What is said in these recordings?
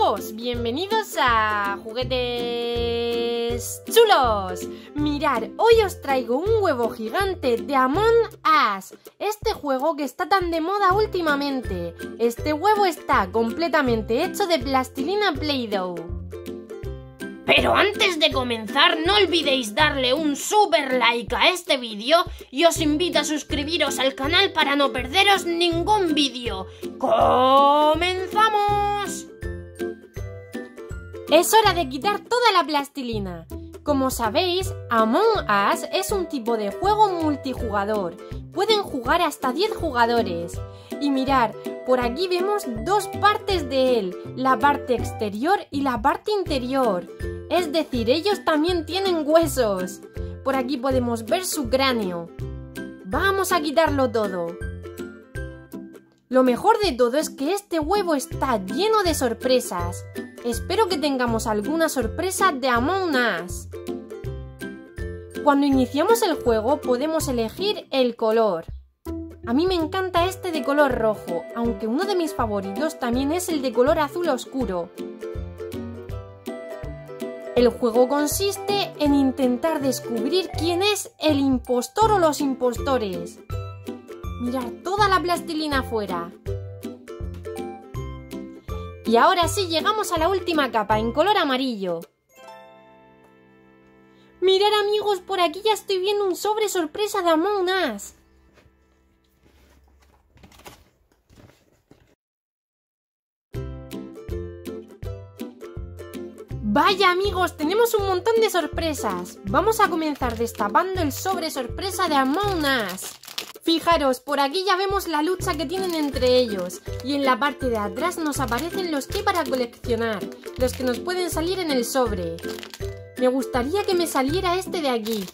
amigos, bienvenidos a Juguetes Chulos. Mirad, hoy os traigo un huevo gigante de Among Us, este juego que está tan de moda últimamente. Este huevo está completamente hecho de plastilina Play-Doh. Pero antes de comenzar, no olvidéis darle un super like a este vídeo y os invito a suscribiros al canal para no perderos ningún vídeo. ¡Comenzamos! Es hora de quitar toda la plastilina. Como sabéis, Among Us es un tipo de juego multijugador. Pueden jugar hasta 10 jugadores. Y mirad, por aquí vemos dos partes de él, la parte exterior y la parte interior. Es decir, ellos también tienen huesos. Por aquí podemos ver su cráneo. Vamos a quitarlo todo. Lo mejor de todo es que este huevo está lleno de sorpresas. Espero que tengamos alguna sorpresa de Among Us. Cuando iniciamos el juego podemos elegir el color. A mí me encanta este de color rojo, aunque uno de mis favoritos también es el de color azul oscuro. El juego consiste en intentar descubrir quién es el impostor o los impostores. Mirad toda la plastilina afuera. Y ahora sí llegamos a la última capa en color amarillo. Mirad amigos, por aquí ya estoy viendo un sobre sorpresa de Among Us. Vaya amigos, tenemos un montón de sorpresas. Vamos a comenzar destapando el sobre sorpresa de Among Us. Fijaros, por aquí ya vemos la lucha que tienen entre ellos. Y en la parte de atrás nos aparecen los que hay para coleccionar, los que nos pueden salir en el sobre. Me gustaría que me saliera este de aquí.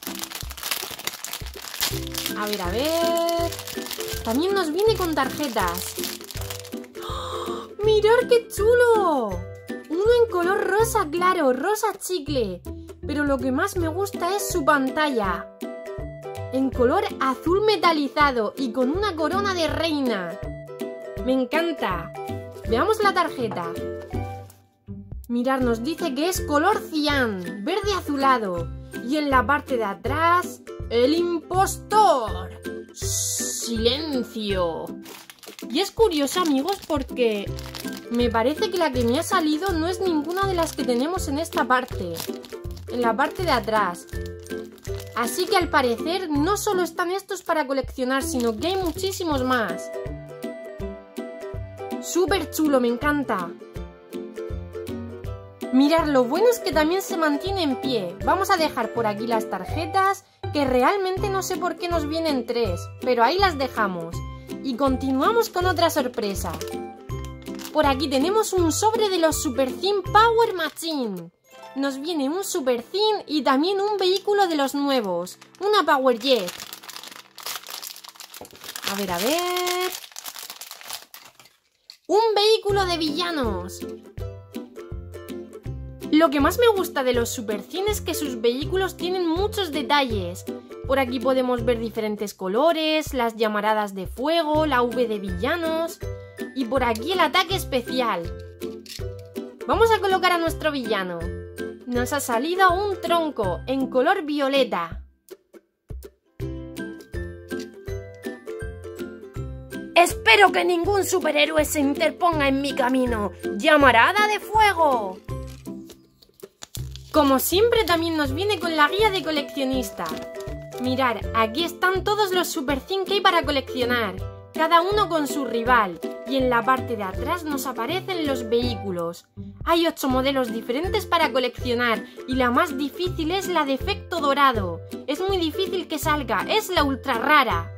A ver. También nos viene con tarjetas. ¡Oh! ¡Mirad qué chulo! Uno en color rosa claro, rosa chicle. Pero lo que más me gusta es su pantalla. En color azul metalizado y con una corona de reina. Me encanta. Veamos la tarjeta. Mirad, nos dice que es color cian, verde azulado. Y en la parte de atrás, el impostor. Silencio. Y es curioso amigos porque me parece que la que me ha salido no es ninguna de las que tenemos en esta parte. En la parte de atrás. Así que al parecer no solo están estos para coleccionar, sino que hay muchísimos más. Súper chulo, me encanta. Mirad, lo bueno es que también se mantiene en pie. Vamos a dejar por aquí las tarjetas, que realmente no sé por qué nos vienen 3, pero ahí las dejamos. Y continuamos con otra sorpresa. Por aquí tenemos un sobre de los Super Theme Power Machine. Nos viene un Super Theme y también un vehículo de los nuevos, una Power Jet. A ver. Un vehículo de villanos. Lo que más me gusta de los Super Theme es que sus vehículos tienen muchos detalles. Por aquí podemos ver diferentes colores, las llamaradas de fuego, la V de villanos y por aquí el ataque especial. Vamos a colocar a nuestro villano. Nos ha salido un tronco en color violeta. Espero que ningún superhéroe se interponga en mi camino. ¡Llamarada de fuego! Como siempre también nos viene con la guía de coleccionista. Mirad, aquí están todos los Super Theme que hay para coleccionar, cada uno con su rival, y en la parte de atrás nos aparecen los vehículos. Hay 8 modelos diferentes para coleccionar, y la más difícil es la de efecto dorado. Es muy difícil que salga, es la ultra rara.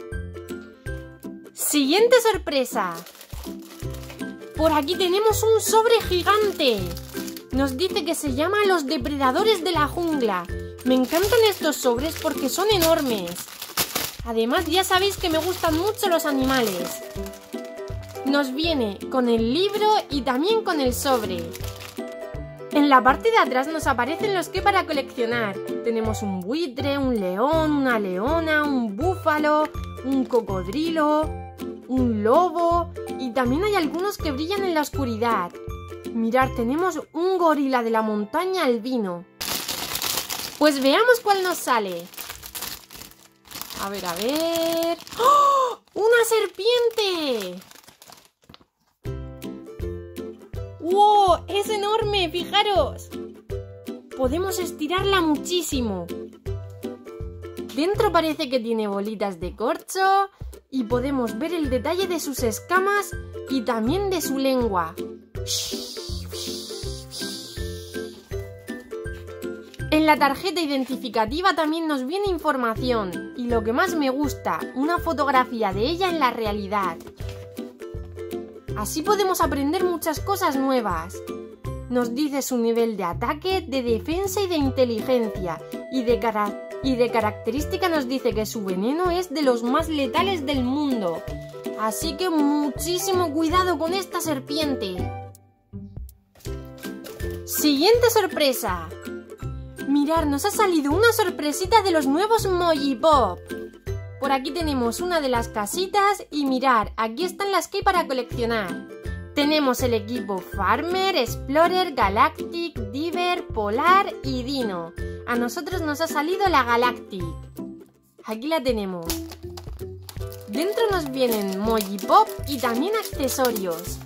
Siguiente sorpresa. Por aquí tenemos un sobre gigante. Nos dice que se llama Los Depredadores de la Jungla. Me encantan estos sobres porque son enormes. Además, ya sabéis que me gustan mucho los animales. Nos viene con el libro y también con el sobre. En la parte de atrás nos aparecen los que para coleccionar. Tenemos un buitre, un león, una leona, un búfalo, un cocodrilo, un lobo y también hay algunos que brillan en la oscuridad. Mirad, tenemos un gorila de la montaña albino. Pues veamos cuál nos sale. A ver, a ver... ¡Oh! ¡Una serpiente! ¡Wow! ¡Es enorme! ¡Fijaros! Podemos estirarla muchísimo. Dentro parece que tiene bolitas de corcho y podemos ver el detalle de sus escamas y también de su lengua. En la tarjeta identificativa también nos viene información y lo que más me gusta, una fotografía de ella en la realidad. Así podemos aprender muchas cosas nuevas. Nos dice su nivel de ataque, de defensa y de inteligencia y de característica nos dice que su veneno es de los más letales del mundo. Así que muchísimo cuidado con esta serpiente. Siguiente sorpresa. Mirad, nos ha salido una sorpresita de los nuevos Mojipop. Por aquí tenemos una de las casitas y mirad, aquí están las que hay para coleccionar. Tenemos el equipo Farmer, Explorer, Galactic, Diver, Polar y Dino. A nosotros nos ha salido la Galactic. Aquí la tenemos. Dentro nos vienen Mojipop y también accesorios.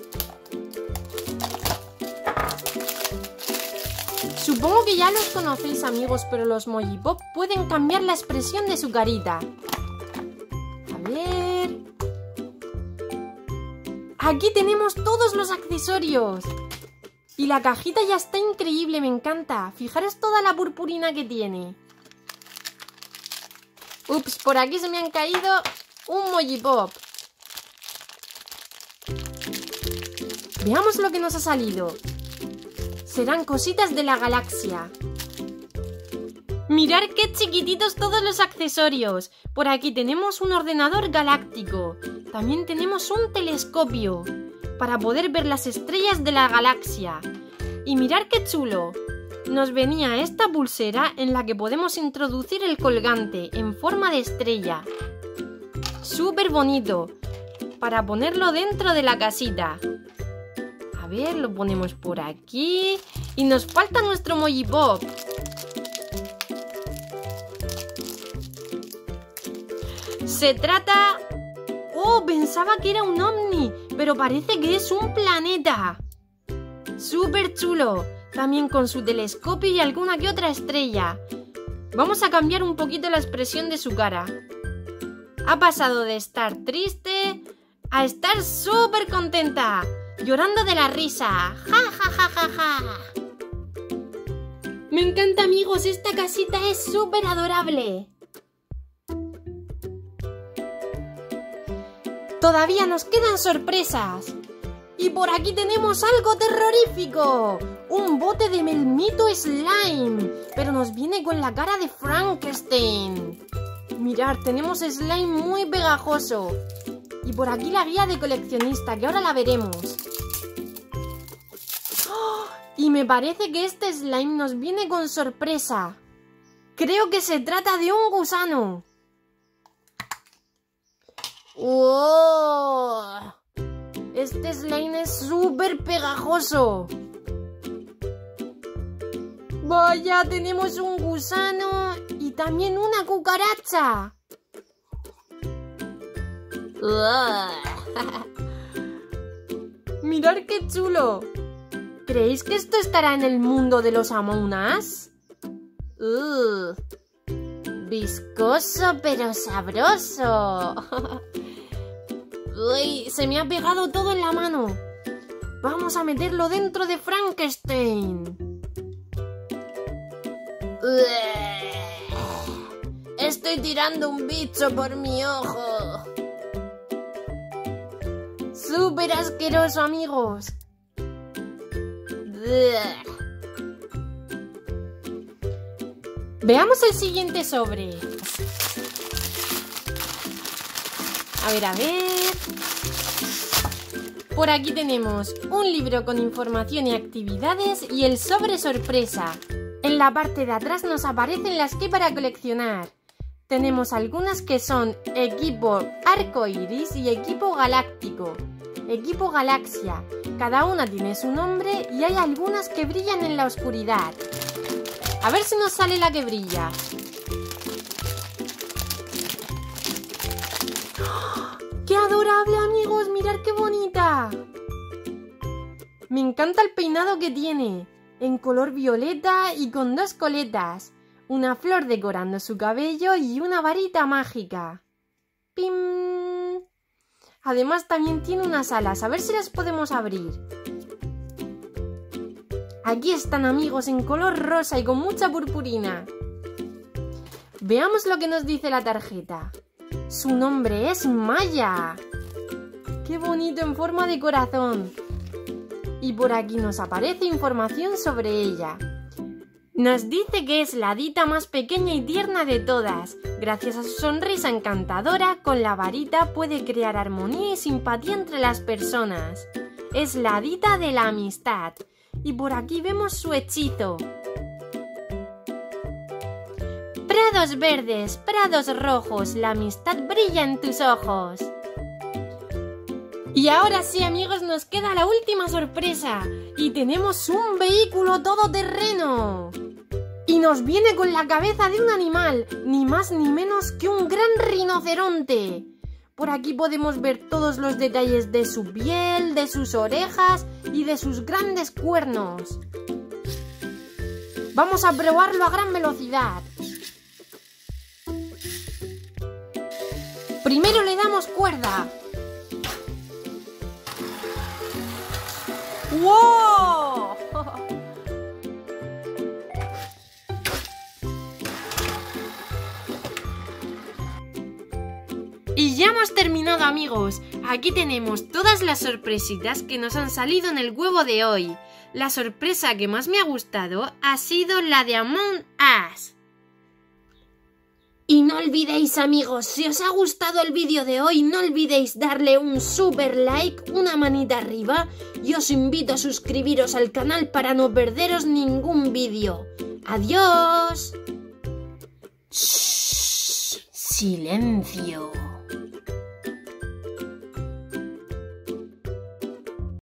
Supongo que ya los conocéis, amigos, pero los Mojipop pueden cambiar la expresión de su carita. A ver... Aquí tenemos todos los accesorios. Y la cajita ya está increíble, me encanta. Fijaros toda la purpurina que tiene. Ups, por aquí se me han caído un Mojipop. Veamos lo que nos ha salido. Serán cositas de la galaxia. Mirad qué chiquititos todos los accesorios. Por aquí tenemos un ordenador galáctico. También tenemos un telescopio para poder ver las estrellas de la galaxia. Y mirad qué chulo. Nos venía esta pulsera en la que podemos introducir el colgante en forma de estrella. Súper bonito. Para ponerlo dentro de la casita. A ver, lo ponemos por aquí. Y nos falta nuestro Mojipop. Se trata... ¡Oh! Pensaba que era un ovni, pero parece que es un planeta. ¡Súper chulo! También con su telescopio y alguna que otra estrella. Vamos a cambiar un poquito la expresión de su cara. Ha pasado de estar triste a estar súper contenta, llorando de la risa. ¡Ja, ja, ja, ja, ja! Me encanta, amigos, esta casita es súper adorable. Todavía nos quedan sorpresas. Y por aquí tenemos algo terrorífico. Un bote de Melmito Slime. Pero nos viene con la cara de Frankenstein. Mirad, tenemos slime muy pegajoso. Y por aquí la guía de coleccionista, que ahora la veremos. ¡Oh! Y me parece que este slime nos viene con sorpresa. Creo que se trata de un gusano. ¡Wow! Este slime es súper pegajoso. Vaya, tenemos un gusano y también una cucaracha. Mirad qué chulo. ¿Creéis que esto estará en el mundo de los Among Us? Viscoso pero sabroso. Uy, se me ha pegado todo en la mano. Vamos a meterlo dentro de Frankenstein. Estoy tirando un bicho por mi ojo. Súper asqueroso, amigos. Veamos el siguiente sobre. A ver, a ver. Por aquí tenemos un libro con información y actividades y el sobre sorpresa. En la parte de atrás nos aparecen las que hay para coleccionar. Tenemos algunas que son equipo arcoiris y equipo galáctico. Equipo galaxia. Cada una tiene su nombre y hay algunas que brillan en la oscuridad. A ver si nos sale la que brilla. ¡Qué adorable, amigos! ¡Mirad qué bonita! Me encanta el peinado que tiene, en color violeta y con 2 coletas, una flor decorando su cabello y una varita mágica. ¡Pim! Además también tiene unas alas, a ver si las podemos abrir. Aquí están, amigos, en color rosa y con mucha purpurina. Veamos lo que nos dice la tarjeta. Su nombre es Maya. ¡Qué bonito en forma de corazón! Y por aquí nos aparece información sobre ella. Nos dice que es la hadita más pequeña y tierna de todas. Gracias a su sonrisa encantadora, con la varita puede crear armonía y simpatía entre las personas. Es la hadita de la amistad. Y por aquí vemos su hechizo. Prados verdes, prados rojos, la amistad brilla en tus ojos. Y ahora sí, amigos, nos queda la última sorpresa. Y tenemos un vehículo todoterreno. Y nos viene con la cabeza de un animal, ni más ni menos que un gran rinoceronte. Por aquí podemos ver todos los detalles de su piel, de sus orejas y de sus grandes cuernos. Vamos a probarlo a gran velocidad. Primero le damos cuerda. ¡Wow! Y ya hemos terminado, amigos. Aquí tenemos todas las sorpresitas que nos han salido en el huevo de hoy. La sorpresa que más me ha gustado ha sido la de Among Us. Y no olvidéis, amigos, si os ha gustado el vídeo de hoy, no olvidéis darle un super like, una manita arriba, y os invito a suscribiros al canal para no perderos ningún vídeo. ¡Adiós! ¡Shh! ¡Silencio!